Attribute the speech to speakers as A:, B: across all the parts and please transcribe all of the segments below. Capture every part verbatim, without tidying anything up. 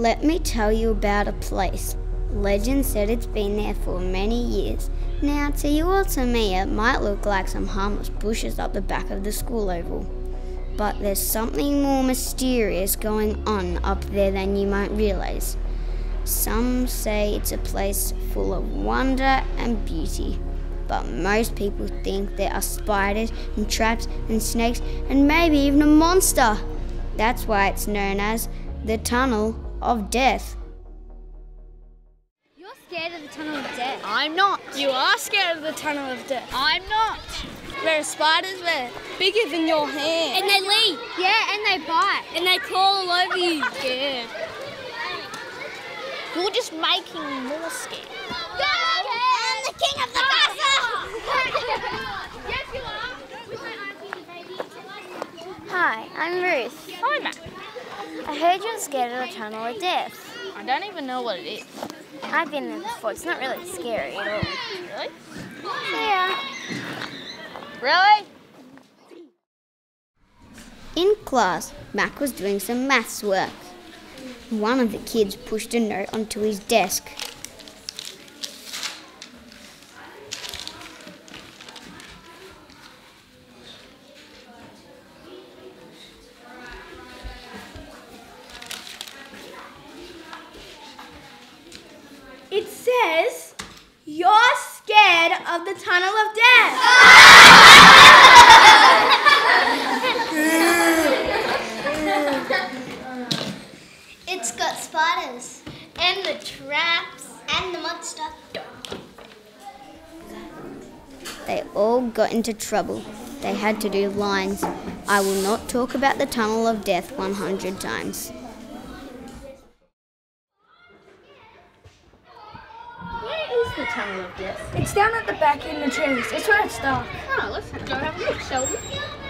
A: Let me tell you about a place. Legend said it's been there for many years. Now, to you or to me, it might look like some harmless bushes up the back of the school oval. But there's something more mysterious going on up there than you might realise. Some say it's a place full of wonder and beauty, but most people think there are spiders and traps and snakes and maybe even a monster. That's why it's known as the Tunnel of Death.
B: You're scared of the Tunnel of Death.
C: I'm not.
D: You are scared of the Tunnel of Death.
C: I'm not.
D: There are spiders there, bigger than your hand.
B: And they leap. Yeah, and they bite.
D: And they crawl all over you.
C: Scared. You're just making me more scared.
B: I'm the king of the castle!
E: Yes, you are. With my auntie, baby.
B: Hi, I'm Ruth.
C: Hi, Matt.
B: I heard you're scared of the Tunnel of Death.
C: I don't even know what it is.
B: I've been there before. It's not really scary at all.
C: Really?
B: Yeah.
C: Really?
A: In class, Mac was doing some maths work. One of the kids pushed a note onto his desk.
D: It says, you're scared of the Tunnel of Death.
B: It's got spiders. And the traps. And the monster.
A: They all got into trouble. They had to do lines. I will not talk about the Tunnel of Death one hundred times.
C: Where is the Tunnel of Death?
D: It's down at the back in the trees. It's where it's dark.
C: Oh, let's go have a look, shall we?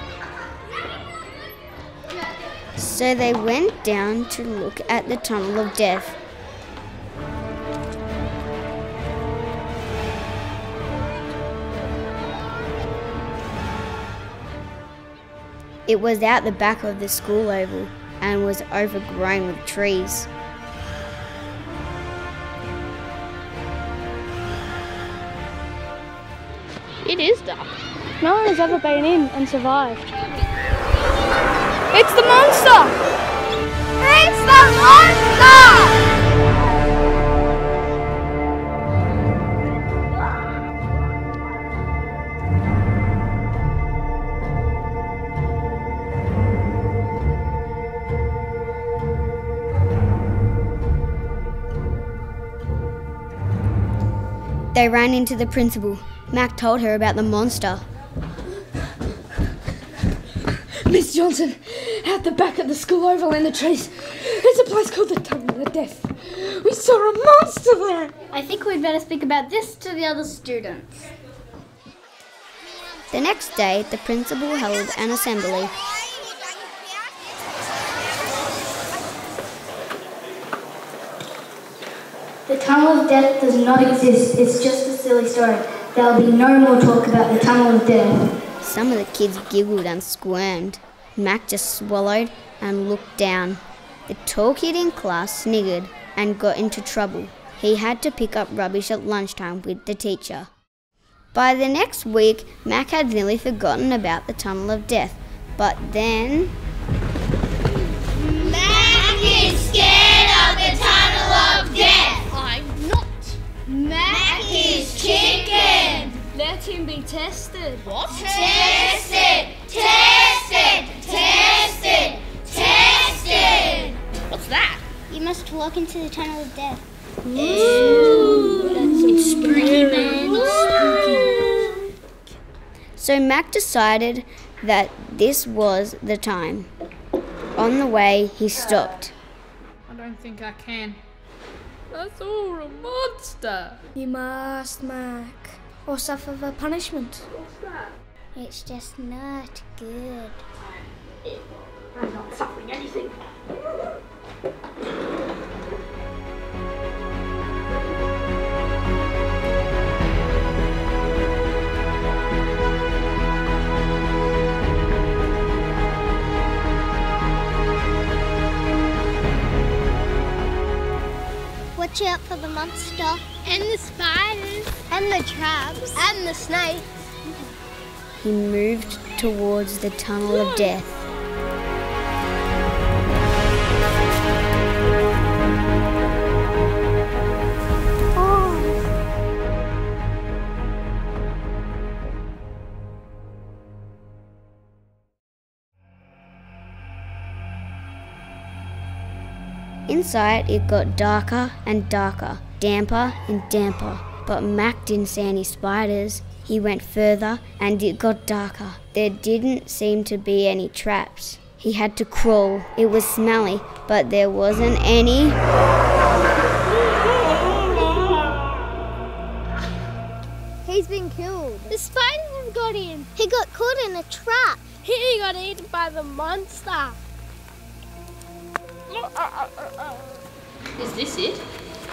A: So they went down to look at the Tunnel of Death. It was out the back of the school oval and was overgrown with trees.
C: It is dark.
D: No one has ever been in and survived. It's the monster! It's the monster!
A: They ran into the principal. Mac told her about the monster.
D: Miss Johnson, out the back of the school oval in the trees, there's a place called the Tunnel of Death. We saw a monster there.
B: I think we'd better speak about this to the other students.
A: The next day, the principal held an assembly.
F: The Tunnel of Death does not exist. It's just a silly story. There will be no more talk about the Tunnel of Death.
A: Some of the kids giggled and squirmed. Mac just swallowed and looked down. The tall kid in class sniggered and got into trouble. He had to pick up rubbish at lunchtime with the teacher. By the next week, Mac had nearly forgotten about the Tunnel of Death. But then...
B: Mac is scared of the Tunnel of Death.
C: I'm not.
B: Mac is chicken.
D: Let him be tested.
C: What?
B: Tested, tested, tested, tested.
C: What's that?
B: You must walk into the Tunnel of Death.
C: Ooh. It's spooky, man. It's spooky.
A: So Mac decided that this was the time. On the way, he stopped.
E: I don't think I can. I saw a monster.
D: You must, Mac, or suffer the punishment.
B: It's just not good.
C: I'm not suffering anything.
B: Watch out for the monster.
C: And the spiders.
B: And the traps.
C: And the snakes.
A: He moved towards the tunnel of death. Inside, it got darker and darker, damper and damper. But Mac didn't see any spiders. He went further and it got darker. There didn't seem to be any traps. He had to crawl. It was smelly, but there wasn't any.
B: He's been killed. The spiders have got him. He got caught in a trap.
C: He got eaten by the monster.
E: Is this it?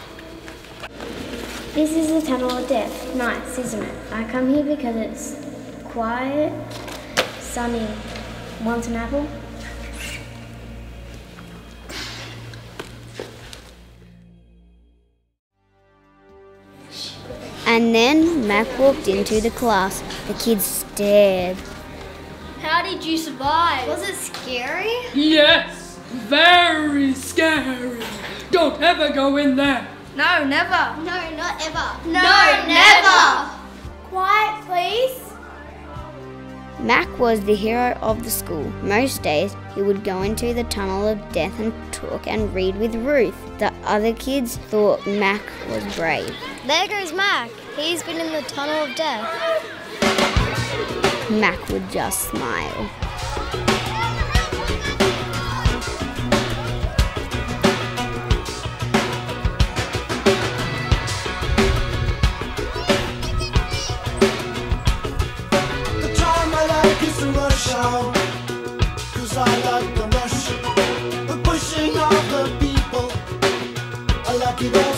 F: This is the tunnel of death. Nice, isn't it? I come here because it's quiet, sunny. Want an apple?
A: And then Mac walked into the class. The kids stared.
C: How did you survive?
B: Was it scary?
E: Yes, very scary. Don't ever go in there.
C: No, never.
B: No, not ever.
C: No, never.
B: Quiet, please.
A: Mac was the hero of the school. Most days, he would go into the tunnel of death and talk and read with Ruth. The other kids thought Mac was brave.
B: There goes Mac. He's been in the tunnel of death.
A: Mac would just smile.
G: The time I like is to rush out, 'cause I like the rush, the pushing of the people. I like it all